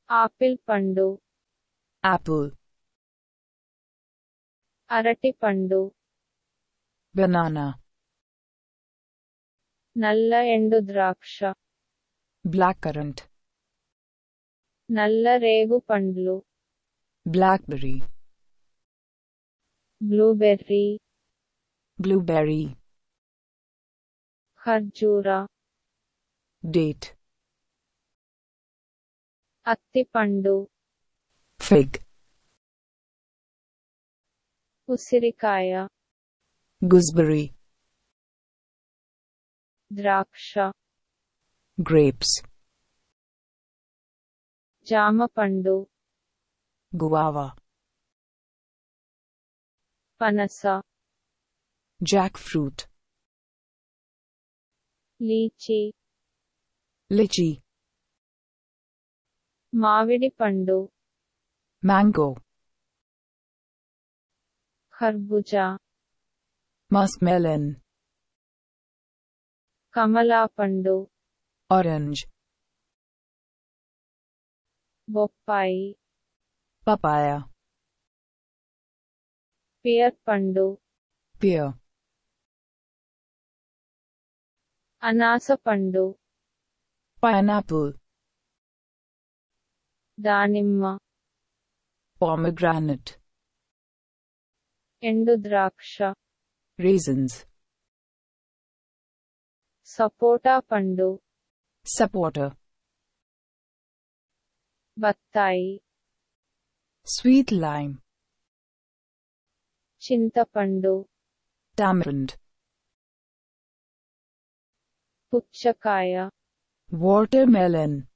apple పండు, apple, అరటి పండు, banana, నల్ల ఎండు ద్రాక్ష, blackcurrant, నల్ల రేగు పండ్లు, blackberry, బ్లూబెర్రీ, blueberry, ఖర్జూర, date, అత్తి పండు, fig, ఉసిరికాయ, gooseberry, ద్రాక్ష, grapes, జామ పండు, guava, పనస, jackfruit, లీచీ, lychee, మామిడి పండు, mango, ఖర్బూజా, muskmelon, కమలా పండు, orange, బొప్పాయి, papaya, పియర్ పండు, pear, అనాస పండు, pineapple, దానిమ్మ, pomegranate, ఎండు ద్రాక్ష, raisins, సపోటా పండు, sapota, బత్తాయి, sweet lime, చింతపండు, tamarind, పుచ్చకాయ, watermelon,